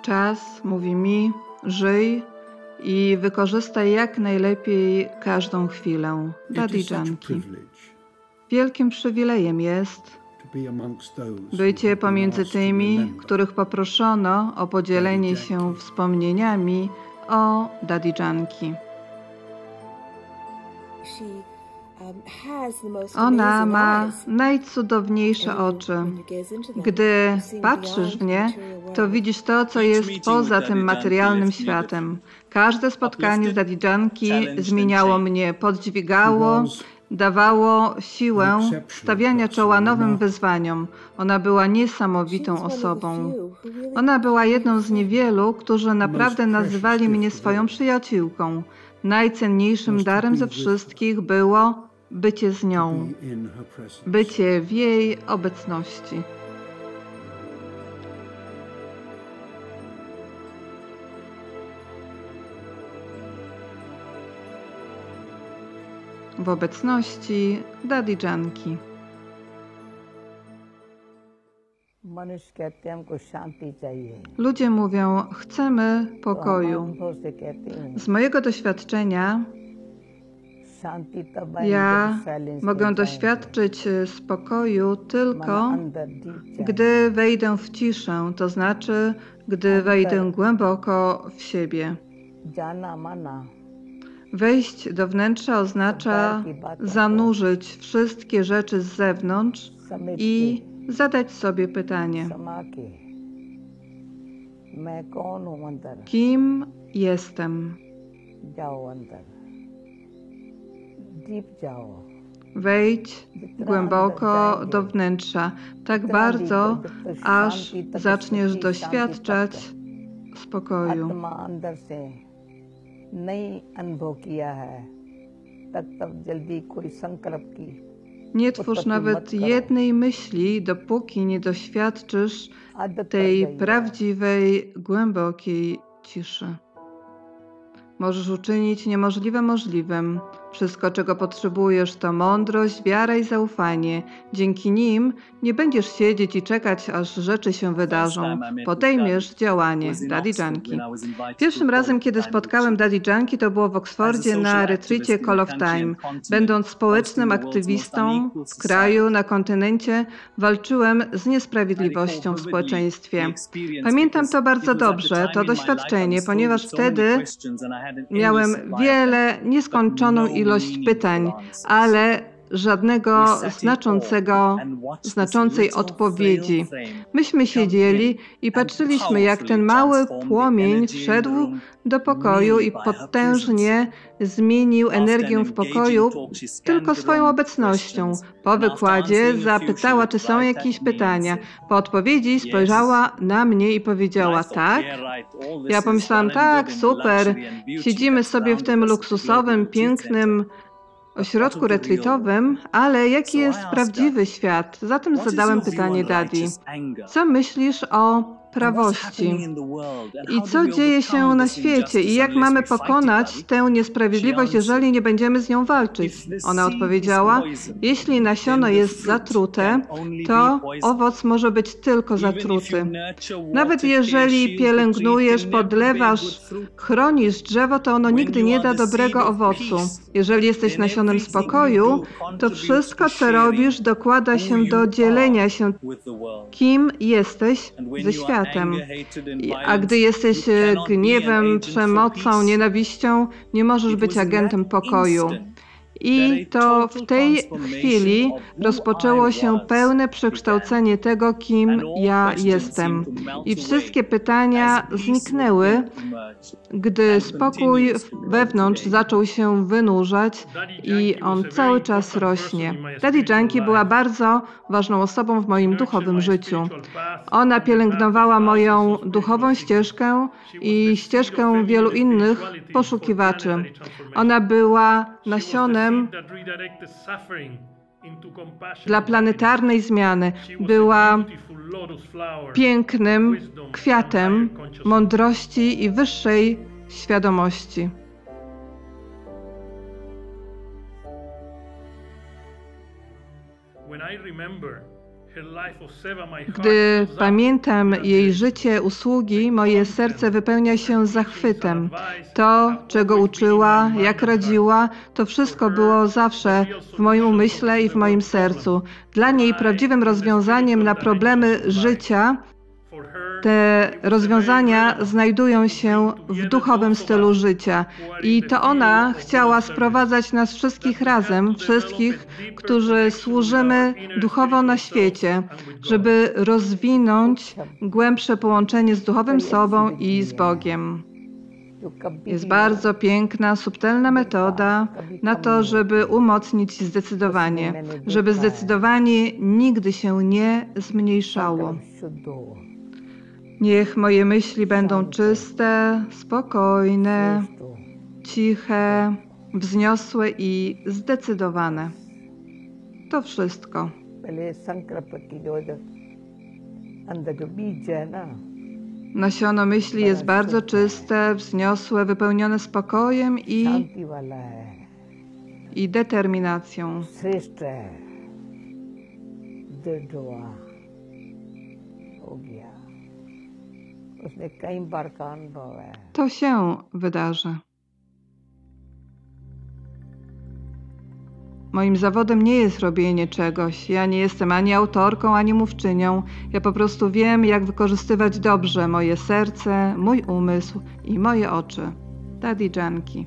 Czas mówi mi, żyj i wykorzystaj jak najlepiej każdą chwilę. Daddy Yankee. Wielkim przywilejem jest bycie pomiędzy tymi, których poproszono o podzielenie się wspomnieniami o Daddy Yankee. Ona ma najcudowniejsze oczy. Gdy patrzysz w nie, to widzisz to, co jest poza tym materialnym światem. Każde spotkanie z Daddy Yankee zmieniało mnie, podźwigało, dawało siłę stawiania czoła nowym wyzwaniom. Ona była niesamowitą osobą. Ona była jedną z niewielu, którzy naprawdę nazywali mnie swoją przyjaciółką. Najcenniejszym darem ze wszystkich było bycie z nią, bycie w jej obecności. W obecności Daddy Yankee. Ludzie mówią, chcemy pokoju. Z mojego doświadczenia ja mogę doświadczyć spokoju tylko, gdy wejdę w ciszę, to znaczy, gdy wejdę głęboko w siebie. Wejść do wnętrza oznacza zanurzyć wszystkie rzeczy z zewnątrz i zadać sobie pytanie: kim jestem? Wejdź głęboko do wnętrza, tak bardzo, aż zaczniesz doświadczać spokoju. Nie twórz nawet jednej myśli, dopóki nie doświadczysz tej prawdziwej, głębokiej ciszy. Możesz uczynić niemożliwe możliwym. Wszystko, czego potrzebujesz, to mądrość, wiara i zaufanie. Dzięki nim nie będziesz siedzieć i czekać, aż rzeczy się wydarzą. Podejmiesz działanie. Daddy Yankee. Pierwszym razem, kiedy spotkałem Daddy Yankee, to było w Oksfordzie na retreacie Call of Time. Będąc społecznym aktywistą w kraju, na kontynencie, walczyłem z niesprawiedliwością w społeczeństwie. Pamiętam to bardzo dobrze, to doświadczenie, ponieważ wtedy miałem nieskończoną ilość pytań, ale żadnego znaczącej odpowiedzi. Myśmy siedzieli i patrzyliśmy, jak ten mały płomień wszedł do pokoju i potężnie zmienił energię w pokoju tylko swoją obecnością. Po wykładzie zapytała, czy są jakieś pytania. Po odpowiedzi spojrzała na mnie i powiedziała tak. Ja pomyślałam, tak, super, siedzimy sobie w tym luksusowym, pięknym ośrodku retreatowym, ale jaki jest prawdziwy świat? Zatem zadałem pytanie Daddy. Co myślisz o prawości? I co dzieje się na świecie? I jak mamy pokonać tę niesprawiedliwość, jeżeli nie będziemy z nią walczyć? Ona odpowiedziała, jeśli nasiono jest zatrute, to owoc może być tylko zatruty. Nawet jeżeli pielęgnujesz, podlewasz, chronisz drzewo, to ono nigdy nie da dobrego owocu. Jeżeli jesteś nasionem spokoju, to wszystko, co robisz, dokłada się do dzielenia się, kim jesteś ze światem. A gdy jesteś gniewem, przemocą, nienawiścią, nie możesz być agentem pokoju. I to w tej chwili rozpoczęło się pełne przekształcenie tego, kim ja jestem. I wszystkie pytania zniknęły, gdy spokój wewnątrz zaczął się wynurzać i on cały czas rośnie. Daddy Yankee była bardzo ważną osobą w moim duchowym życiu. Ona pielęgnowała moją duchową ścieżkę i ścieżkę wielu innych poszukiwaczy. Ona była nasionem dla planetarnej zmiany. Była pięknym kwiatem mądrości i wyższej świadomości. Gdy pamiętam jej życie, usługi, moje serce wypełnia się zachwytem. To, czego uczyła, jak radziła, to wszystko było zawsze w moim umyśle i w moim sercu. Dla niej prawdziwym rozwiązaniem na problemy życia, te rozwiązania znajdują się w duchowym stylu życia. I to ona chciała sprowadzać nas wszystkich razem, wszystkich, którzy służymy duchowo na świecie, żeby rozwinąć głębsze połączenie z duchowym sobą i z Bogiem. Jest bardzo piękna, subtelna metoda na to, żeby umocnić zdecydowanie, żeby zdecydowanie nigdy się nie zmniejszało. Niech moje myśli będą czyste, spokojne, ciche, wzniosłe i zdecydowane. To wszystko. Nasiono myśli jest bardzo czyste, wzniosłe, wypełnione spokojem i determinacją. To się wydarzy. Moim zawodem nie jest robienie czegoś. Ja nie jestem ani autorką, ani mówczynią. Ja po prostu wiem, jak wykorzystywać dobrze moje serce, mój umysł i moje oczy. Daddy Yankee.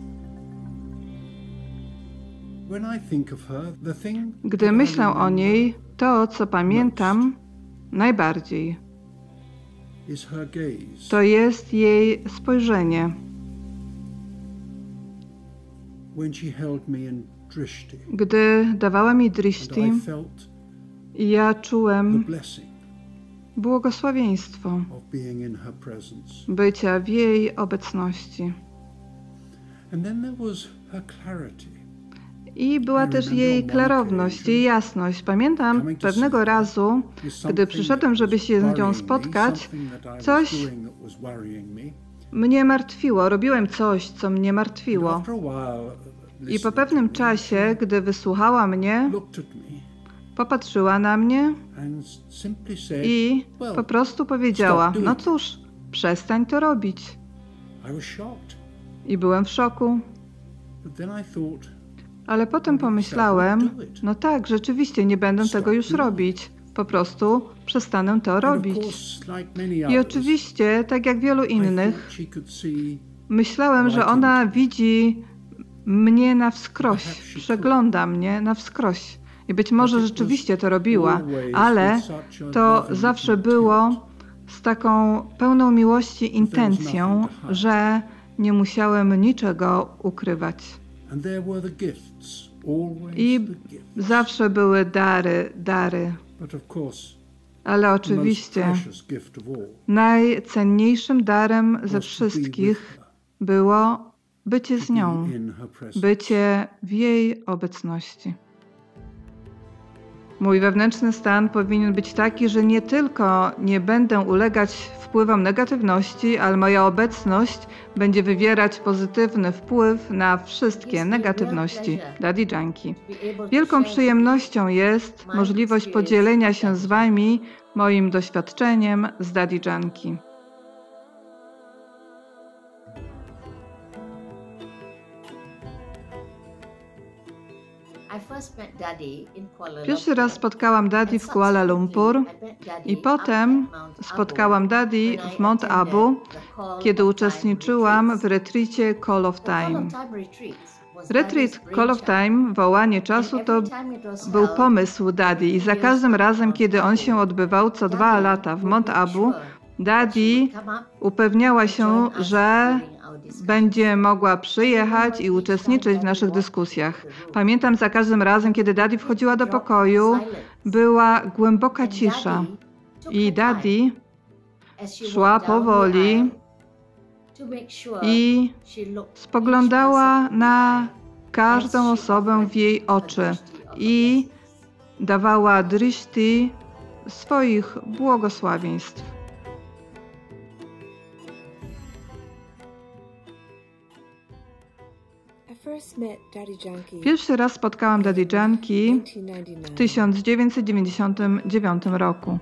Gdy myślę o niej, to, co pamiętam najbardziej, to jest jej spojrzenie. Gdy dawała mi drishti, ja czułem błogosławieństwo bycia w jej obecności. I była też jej klarowność, jej jasność. Pamiętam pewnego razu, gdy przyszedłem, żeby się z nią spotkać, coś mnie martwiło. Robiłem coś, co mnie martwiło. I po pewnym czasie, gdy wysłuchała mnie, popatrzyła na mnie i po prostu powiedziała: no cóż, przestań to robić. I byłem w szoku. Ale potem pomyślałem, no tak, rzeczywiście nie będę tego już robić. Po prostu przestanę to robić. I oczywiście, tak jak wielu innych, myślałem, że ona widzi mnie na wskroś, przegląda mnie na wskroś. I być może rzeczywiście to robiła, ale to zawsze było z taką pełną miłości intencją, że nie musiałem niczego ukrywać. I zawsze były dary. Ale oczywiście najcenniejszym darem ze wszystkich było bycie z nią, bycie w jej obecności. Mój wewnętrzny stan powinien być taki, że nie tylko nie będę ulegać wpływom negatywności, ale moja obecność będzie wywierać pozytywny wpływ na wszystkie negatywności. Daddy Yankee. Wielką przyjemnością jest możliwość podzielenia się z Wami moim doświadczeniem z Daddy Yankee. Pierwszy raz spotkałam Daddy w Kuala Lumpur i potem spotkałam Daddy w Mount Abu, kiedy uczestniczyłam w retreacie Call of Time. Retreat Call of Time, wołanie czasu, to był pomysł Daddy i za każdym razem, kiedy on się odbywał co 2 lata w Mount Abu, Daddy upewniała się, że będzie mogła przyjechać i uczestniczyć w naszych dyskusjach. Pamiętam za każdym razem, kiedy Daddy wchodziła do pokoju, była głęboka cisza i Daddy szła powoli i spoglądała na każdą osobę w jej oczy i dawała drishti swoich błogosławieństw. Pierwszy raz spotkałam Daddy Yankee w 1999 roku.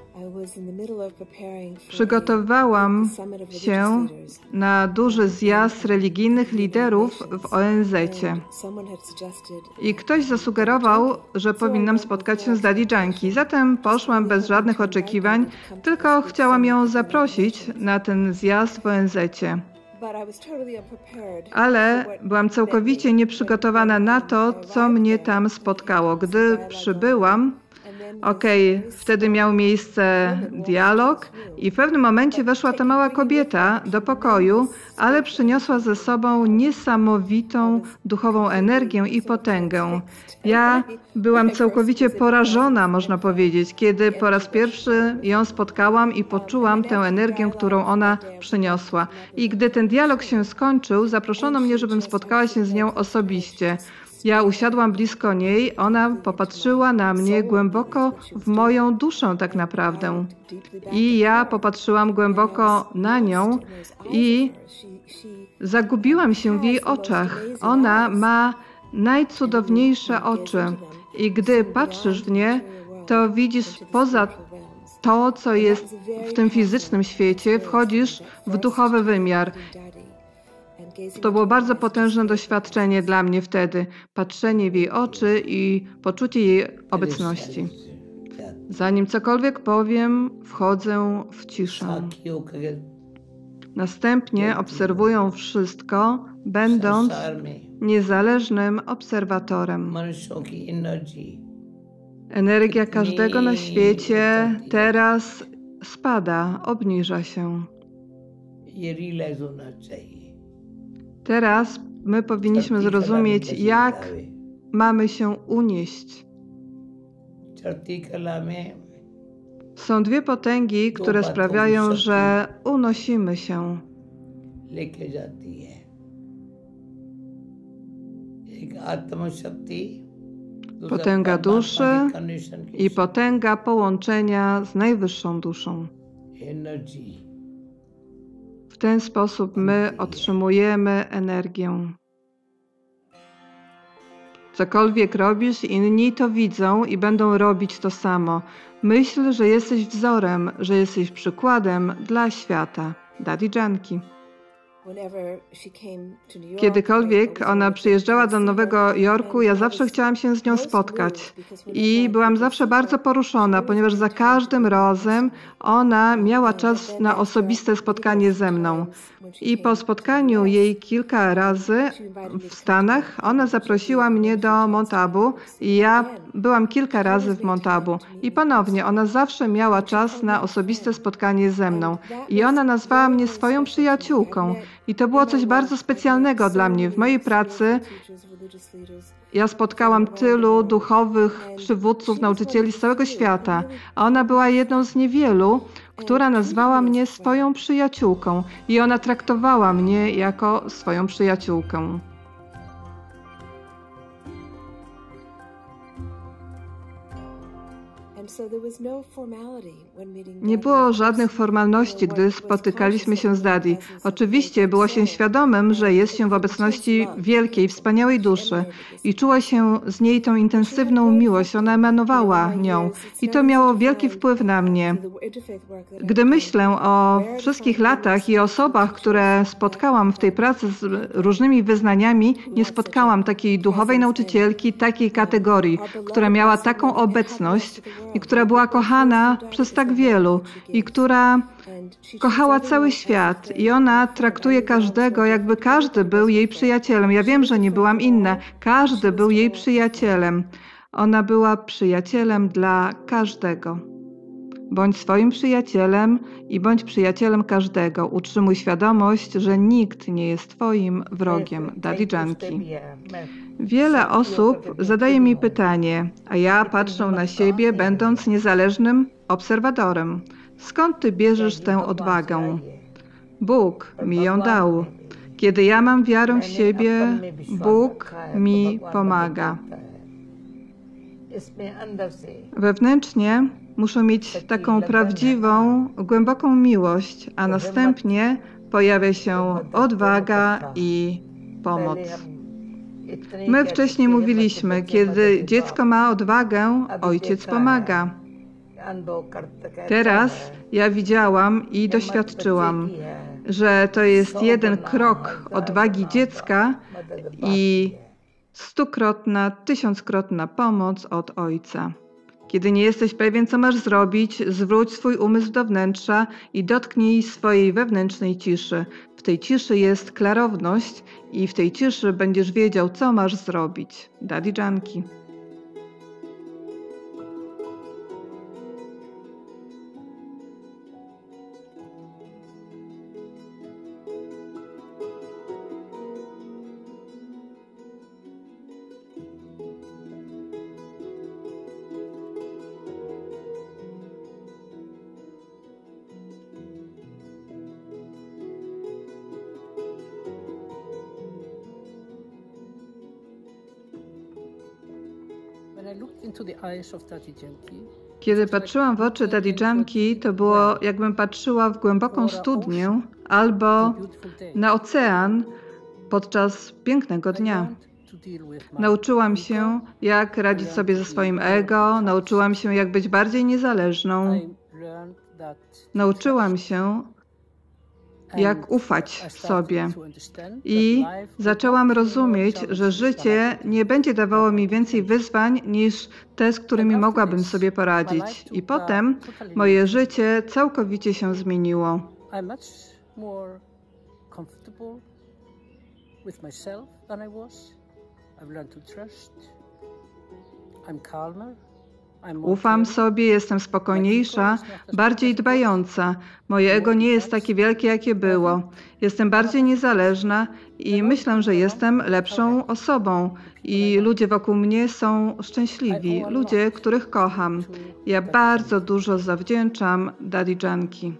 Przygotowałam się na duży zjazd religijnych liderów w ONZ-cie. I ktoś zasugerował, że powinnam spotkać się z Daddy Yankee. Zatem poszłam bez żadnych oczekiwań, tylko chciałam ją zaprosić na ten zjazd w ONZ-cie. Ale byłam całkowicie nieprzygotowana na to, co mnie tam spotkało. Gdy przybyłam, wtedy miał miejsce dialog i w pewnym momencie weszła ta mała kobieta do pokoju, ale przyniosła ze sobą niesamowitą duchową energię i potęgę. Ja byłam całkowicie porażona, można powiedzieć, kiedy po raz pierwszy ją spotkałam i poczułam tę energię, którą ona przyniosła. I gdy ten dialog się skończył, zaproszono mnie, żebym spotkała się z nią osobiście. Ja usiadłam blisko niej, ona popatrzyła na mnie głęboko w moją duszę tak naprawdę. I ja popatrzyłam głęboko na nią i zagubiłam się w jej oczach. Ona ma najcudowniejsze oczy i gdy patrzysz w nie, to widzisz poza to, co jest w tym fizycznym świecie, wchodzisz w duchowy wymiar. To było bardzo potężne doświadczenie dla mnie wtedy. Patrzenie w jej oczy i poczucie jej obecności. Zanim cokolwiek powiem, wchodzę w ciszę. Następnie obserwuję wszystko, będąc niezależnym obserwatorem. Energia każdego na świecie teraz spada, obniża się. Teraz my powinniśmy zrozumieć, jak mamy się unieść. Są dwie potęgi, które sprawiają, że unosimy się. Potęga duszy i potęga połączenia z najwyższą duszą. W ten sposób my otrzymujemy energię. Cokolwiek robisz, inni to widzą i będą robić to samo. Myśl, że jesteś wzorem, że jesteś przykładem dla świata. Daddy Yankee. Kiedykolwiek ona przyjeżdżała do Nowego Jorku, ja zawsze chciałam się z nią spotkać i byłam zawsze bardzo poruszona, ponieważ za każdym razem ona miała czas na osobiste spotkanie ze mną. I po spotkaniu jej kilka razy w Stanach, ona zaprosiła mnie do Montabu i ja byłam kilka razy w Montabu. I ponownie, ona zawsze miała czas na osobiste spotkanie ze mną. I ona nazwała mnie swoją przyjaciółką. I to było coś bardzo specjalnego dla mnie. W mojej pracy ja spotkałam tylu duchowych przywódców, nauczycieli z całego świata, a ona była jedną z niewielu, która nazwała mnie swoją przyjaciółką i ona traktowała mnie jako swoją przyjaciółkę. Nie było żadnych formalności, gdy spotykaliśmy się z Daddy. Oczywiście było się świadomym, że jest się w obecności wielkiej, wspaniałej duszy i czuła się z niej tą intensywną miłość. Ona emanowała nią i to miało wielki wpływ na mnie. Gdy myślę o wszystkich latach i osobach, które spotkałam w tej pracy z różnymi wyznaniami, nie spotkałam takiej duchowej nauczycielki, takiej kategorii, która miała taką obecność i która była kochana przez tak wielu i która kochała cały świat i ona traktuje każdego, jakby każdy był jej przyjacielem. Ja wiem, że nie byłam inna. Każdy był jej przyjacielem. Ona była przyjacielem dla każdego. Bądź swoim przyjacielem i bądź przyjacielem każdego. Utrzymuj świadomość, że nikt nie jest twoim wrogiem. Daddy Yankee. Wiele osób zadaje mi pytanie, a ja patrzę na siebie, będąc niezależnym obserwatorem. Skąd ty bierzesz tę odwagę? Bóg mi ją dał. Kiedy ja mam wiarę w siebie, Bóg mi pomaga. Wewnętrznie muszę mieć taką prawdziwą, głęboką miłość, a następnie pojawia się odwaga i pomoc. My wcześniej mówiliśmy, kiedy dziecko ma odwagę, ojciec pomaga. Teraz ja widziałam i doświadczyłam, że to jest jeden krok odwagi dziecka i 100-krotna, 1000-krotna pomoc od ojca. Kiedy nie jesteś pewien, co masz zrobić, zwróć swój umysł do wnętrza i dotknij swojej wewnętrznej ciszy. W tej ciszy jest klarowność i w tej ciszy będziesz wiedział, co masz zrobić. Daddy Yankee. Kiedy patrzyłam w oczy Daddy Yankee, to było jakbym patrzyła w głęboką studnię albo na ocean podczas pięknego dnia. Nauczyłam się, jak radzić sobie ze swoim ego, nauczyłam się, jak być bardziej niezależną. Nauczyłam się, jak ufać sobie. I zaczęłam rozumieć, że życie nie będzie dawało mi więcej wyzwań niż te, z którymi mogłabym sobie poradzić. I potem moje życie całkowicie się zmieniło. Ufam sobie, jestem spokojniejsza, bardziej dbająca. Moje ego nie jest takie wielkie, jakie było. Jestem bardziej niezależna i myślę, że jestem lepszą osobą. I ludzie wokół mnie są szczęśliwi, ludzie, których kocham. Ja bardzo dużo zawdzięczam Daddy Yankee.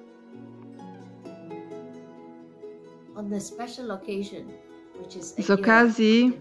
Z okazji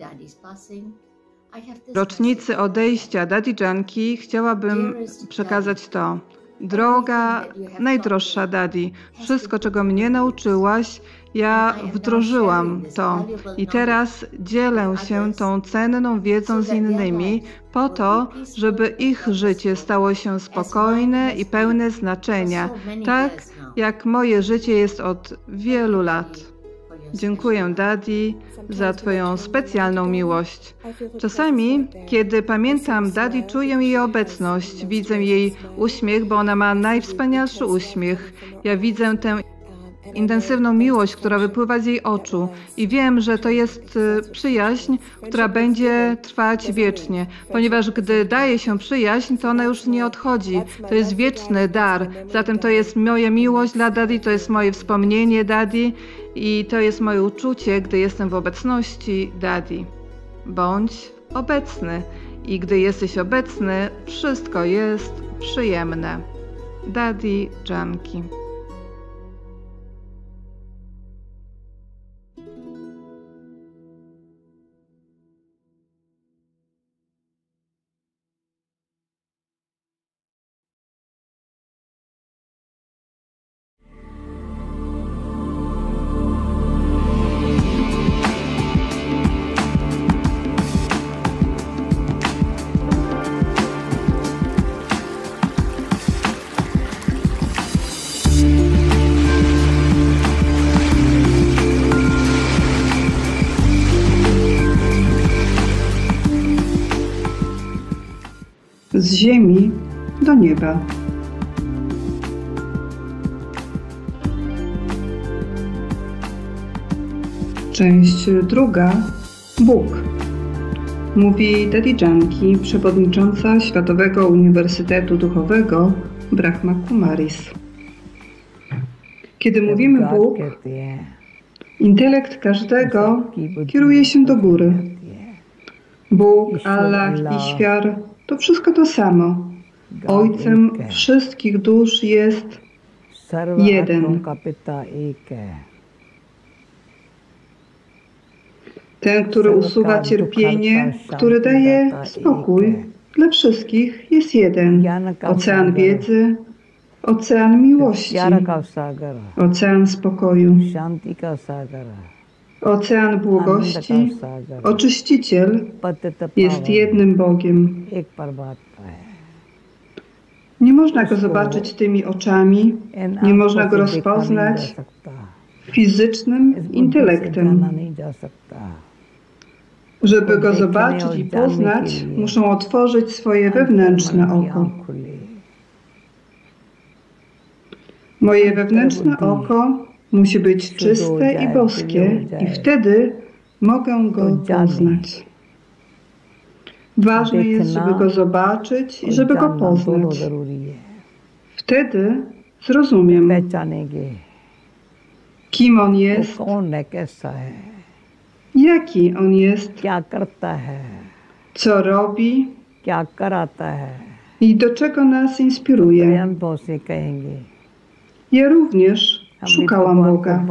rocznicy odejścia Daddy Yankee chciałabym przekazać to. Droga, najdroższa Daddy, wszystko, czego mnie nauczyłaś, ja wdrożyłam to i teraz dzielę się tą cenną wiedzą z innymi po to, żeby ich życie stało się spokojne i pełne znaczenia, tak jak moje życie jest od wielu lat. Dziękuję Daddy za Twoją specjalną miłość. Czasami, kiedy pamiętam Daddy, czuję jej obecność, widzę jej uśmiech, bo ona ma najwspanialszy uśmiech. Ja widzę tę intensywną miłość, która wypływa z jej oczu i wiem, że to jest przyjaźń, która będzie trwać wiecznie, ponieważ gdy daje się przyjaźń, to ona już nie odchodzi. To jest wieczny dar. Zatem to jest moja miłość dla Daddy, to jest moje wspomnienie Daddy i to jest moje uczucie, gdy jestem w obecności Daddy. Bądź obecny i gdy jesteś obecny, wszystko jest przyjemne. Daddy Yankee. Z ziemi do nieba. Część druga. Bóg. Mówi Daddy Yankee, przewodnicząca Światowego Uniwersytetu Duchowego Brahma Kumaris. Kiedy mówimy Bóg, intelekt każdego kieruje się do góry. Bóg, Allah i świar to wszystko to samo. Ojcem wszystkich dusz jest jeden. Ten, który usuwa cierpienie, który daje spokój dla wszystkich, jest jeden. Ocean wiedzy, ocean miłości, ocean spokoju. Ocean błogości, oczyściciel jest jednym Bogiem. Nie można go zobaczyć tymi oczami, nie można go rozpoznać fizycznym intelektem. Żeby go zobaczyć i poznać, muszą otworzyć swoje wewnętrzne oko. Moje wewnętrzne oko musi być czyste i boskie i wtedy mogę go poznać. Ważne jest, żeby go zobaczyć i żeby go poznać. Wtedy zrozumiem, kim on jest, jaki on jest, co robi i do czego nas inspiruje. Ja również szukałam Boga.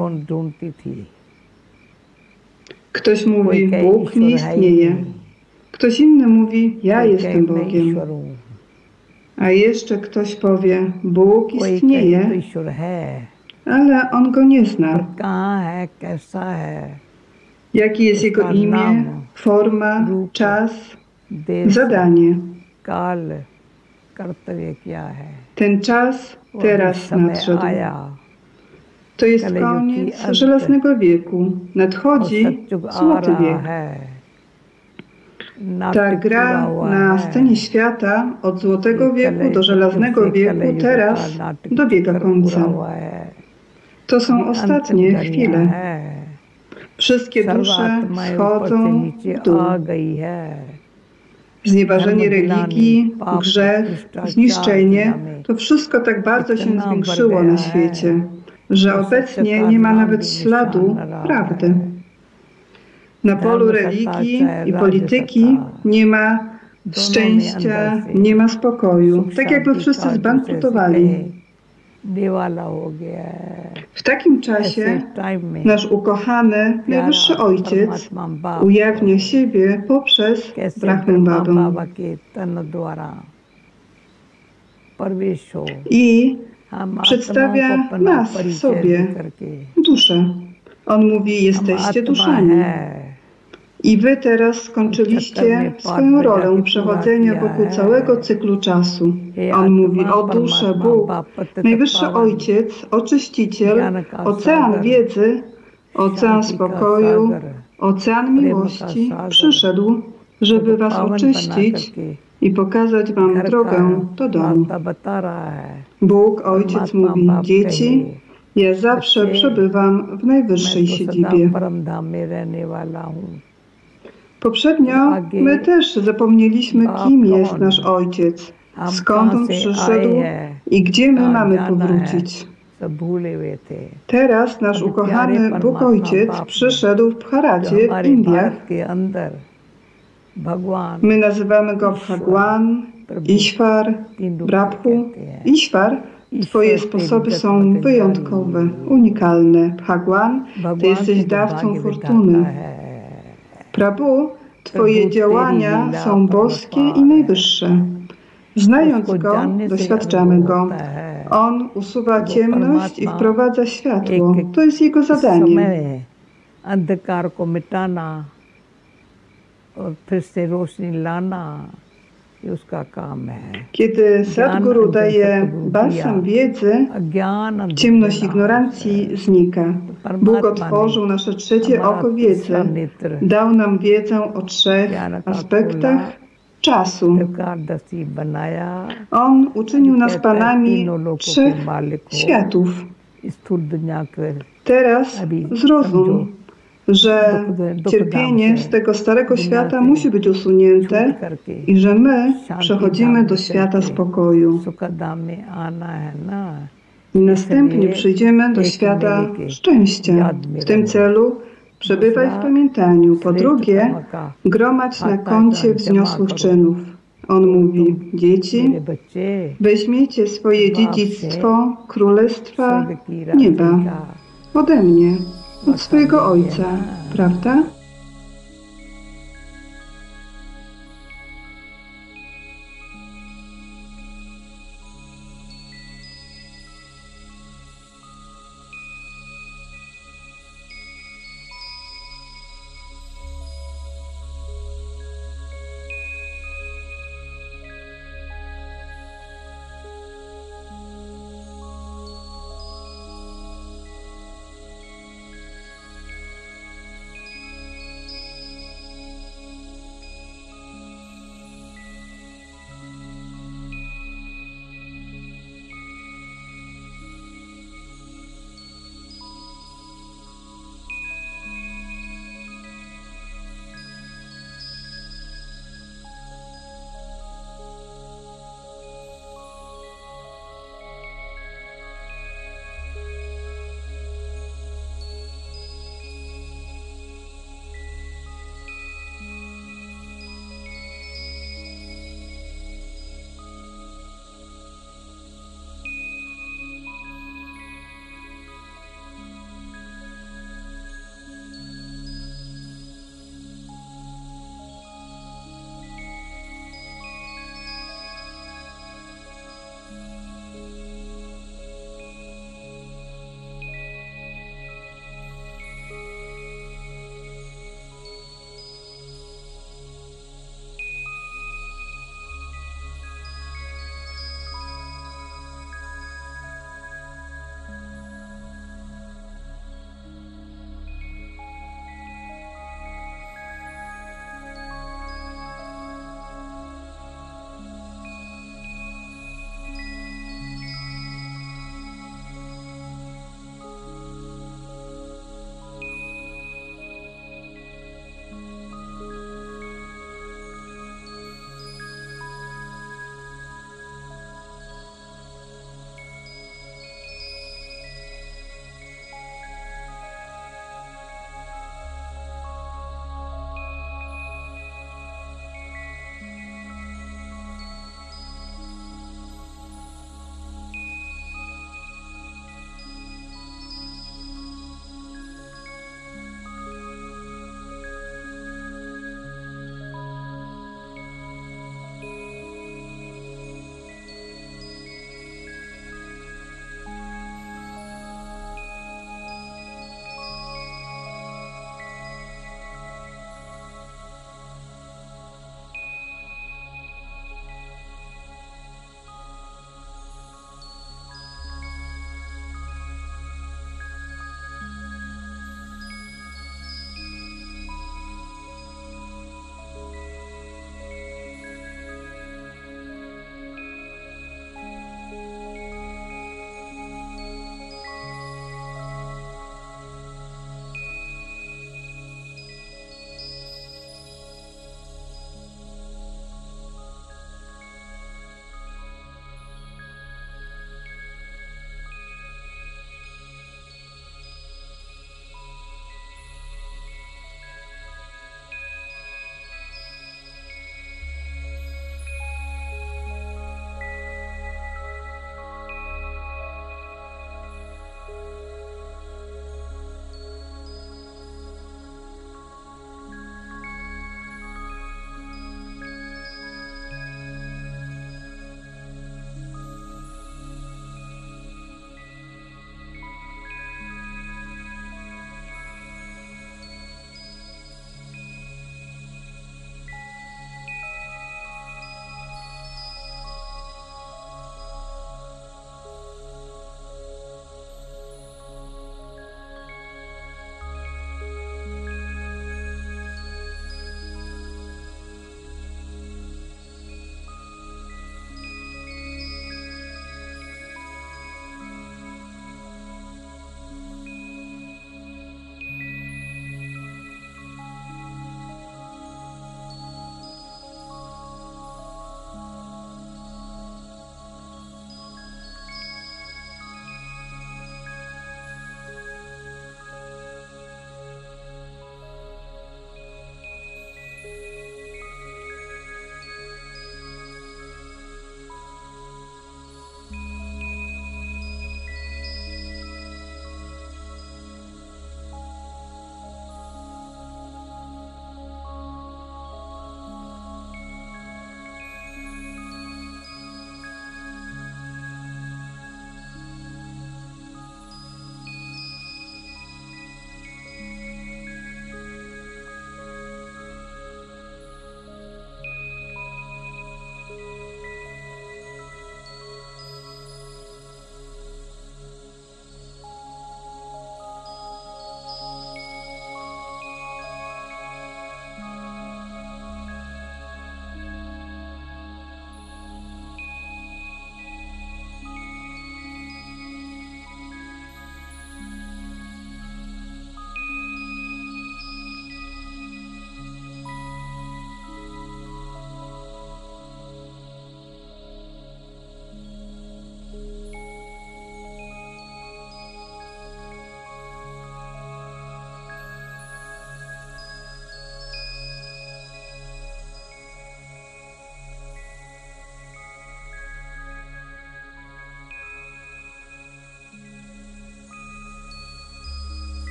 Ktoś mówi, Bóg nie istnieje. Ktoś inny mówi, ja jestem Bogiem. A jeszcze ktoś powie, Bóg istnieje, ale on go nie zna. Jakie jest jego imię, forma, czas, zadanie. Ten czas teraz nadszedł. To jest koniec żelaznego wieku. Nadchodzi złoty wiek. Ta gra na scenie świata od złotego wieku do żelaznego wieku teraz dobiega końca. To są ostatnie chwile. Wszystkie dusze schodzą w dół. Znieważenie religii, grzech, zniszczenie, to wszystko tak bardzo się zwiększyło na świecie, że obecnie nie ma nawet śladu prawdy. Na polu religii i polityki nie ma szczęścia, nie ma spokoju, tak jakby wszyscy zbankrutowali. W takim czasie nasz ukochany Najwyższy Ojciec ujawnia siebie poprzez Brahman Babę i przedstawia nas sobie, duszę. On mówi, jesteście duszami. I wy teraz skończyliście swoją rolę przechodzenia wokół całego cyklu czasu. On mówi, o duszę, Bóg, Najwyższy Ojciec, Oczyściciel, Ocean wiedzy, Ocean spokoju, Ocean miłości przyszedł, żeby was oczyścić i pokazać wam drogę do domu. Bóg, Ojciec mówi, dzieci, ja zawsze przebywam w najwyższej siedzibie. Poprzednio my też zapomnieliśmy, kim jest nasz Ojciec, skąd On przyszedł i gdzie my mamy powrócić. Teraz nasz ukochany Bóg Ojciec przyszedł w Bharacie w Indiach. My nazywamy Go Bhagwan, Ishwar, Brabhu. Ishwar, Twoje sposoby są wyjątkowe, unikalne. Bhagwan, Ty jesteś dawcą fortuny. Prabhu, Twoje działania są boskie i najwyższe. Znając Go, doświadczamy Go. On usuwa ciemność i wprowadza światło. To jest Jego zadanie. Kiedy Sadhguru daje balsam wiedzy, ciemność ignorancji znika. Bóg otworzył nasze trzecie oko wiedzy. Dał nam wiedzę o trzech aspektach czasu. On uczynił nas panami trzech światów. Teraz zrozum, że cierpienie z tego starego świata musi być usunięte i że my przechodzimy do świata spokoju. I następnie przyjdziemy do świata szczęścia. W tym celu przebywaj w pamiętaniu. Po drugie, gromadź na koncie wzniosłych czynów. On mówi, dzieci, weźmiecie swoje dziedzictwo Królestwa Nieba ode mnie, od swojego Ojca, prawda?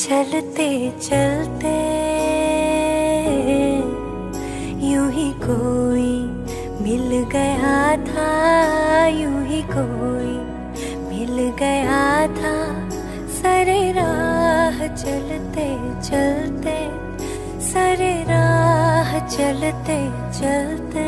चलते चलते यूं ही कोई मिल गया था, यूं ही कोई मिल गया था। सारे राह चलते चलते, सारे राह चलते चलते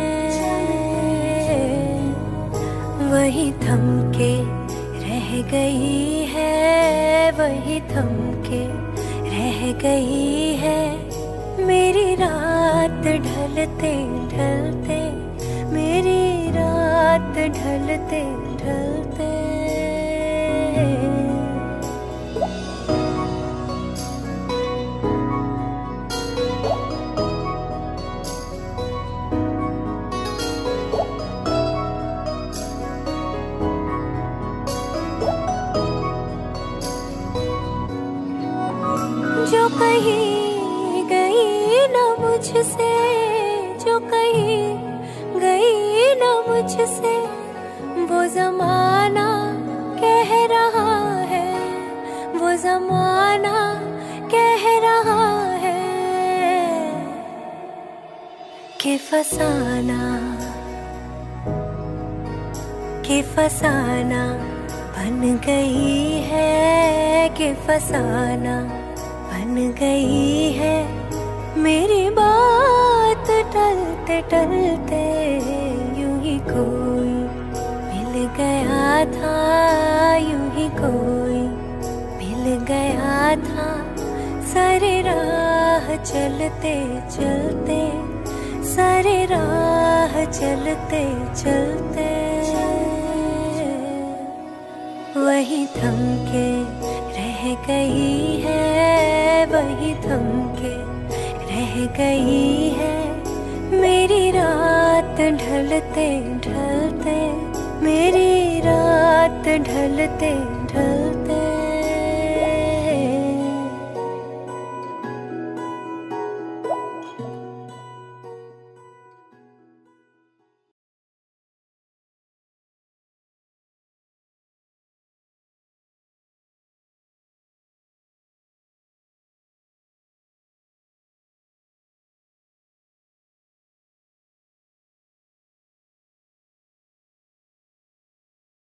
वही थम के रह गई है, वही थम के रह गई है मेरी रात ढलते ढलते, मेरी रात ढलते ढलते। जो कहीं गई न मुझसे, जो कहीं गई न मुझसे, वो ज़माना कह रहा है, वो ज़माना कह रहा है कि फसाना, कि फसाना बन गई है, कि फसाना बन गई है मेरी बात टलते टलते। यूं ही कोई मिल गया था, यूं ही कोई मिल गया था। सारे राह चलते चलते, सारे राह चलते चलते वही थम के रह गई है, वही थम के रह गई है मेरी रात ढलते ढलते, मेरी रात ढलते ढलते।